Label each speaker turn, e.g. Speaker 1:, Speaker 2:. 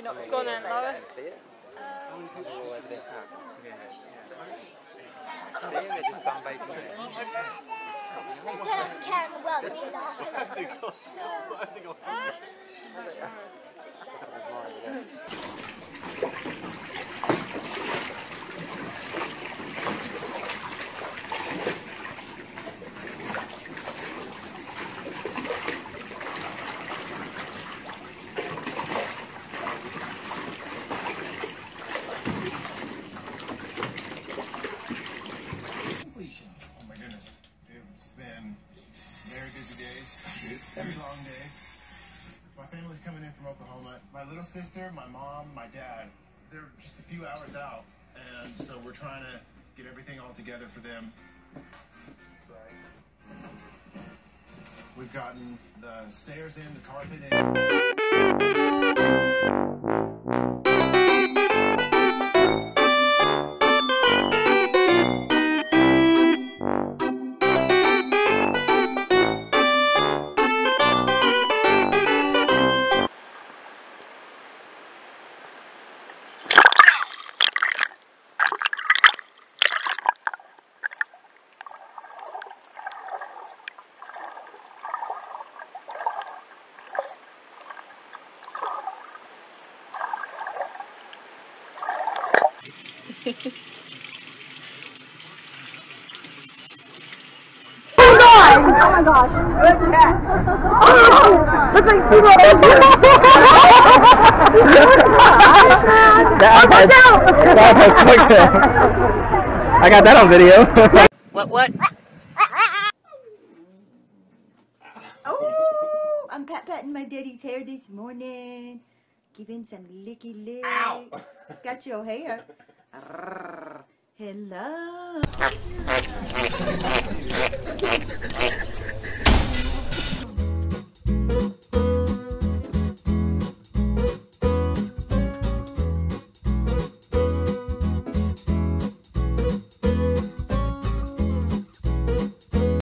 Speaker 1: not see it.
Speaker 2: Lower.
Speaker 3: See it? All over there. See, they're just sunbaking there.
Speaker 1: Turn off the camera, well, be
Speaker 4: Oh my goodness, it's been very busy days, very long days. My family's coming in from Oklahoma. My little sister, my mom, my dad, they're just a few hours out, and so we're trying to get everything all together for them. Sorry. We've gotten the stairs in, the carpet in.
Speaker 2: Oh my gosh! Good catch! Oh! Looks like SeaWorld! Watch out!
Speaker 3: I got that on video.
Speaker 5: What? Oh, I'm patting my daddy's hair this morning. Giving some licky licks. Ow! Got your hair. Hello.